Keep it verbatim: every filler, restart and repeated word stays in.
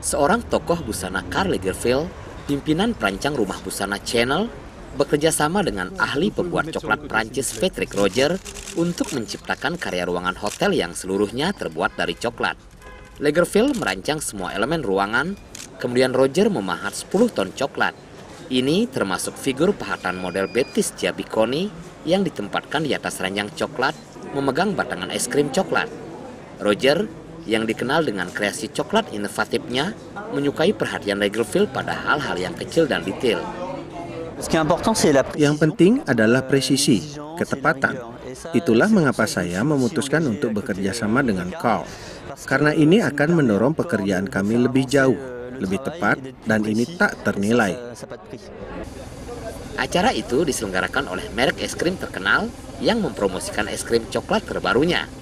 Seorang tokoh busana Karl Lagerfeld, pimpinan perancang rumah busana Chanel, bekerja sama dengan ahli pembuat coklat Prancis Patrick Roger untuk menciptakan karya ruangan hotel yang seluruhnya terbuat dari coklat. Lagerfeld merancang semua elemen ruangan, kemudian Roger memahat sepuluh ton coklat. Ini termasuk figur pahatan model Beatrice Giabiconi yang ditempatkan di atas ranjang coklat memegang batangan es krim coklat. Roger, yang dikenal dengan kreasi coklat inovatifnya, menyukai perhatian Lagerfeld pada hal-hal yang kecil dan detail. Yang penting adalah presisi, ketepatan. Itulah mengapa saya memutuskan untuk bekerja sama dengan Karl. Karena ini akan mendorong pekerjaan kami lebih jauh, lebih tepat, dan ini tak ternilai. Acara itu diselenggarakan oleh merek es krim terkenal yang mempromosikan es krim coklat terbarunya.